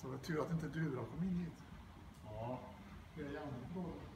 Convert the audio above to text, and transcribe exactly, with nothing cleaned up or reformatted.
Så det var tur att inte du kom in hit. Ja, det är jävligt bra.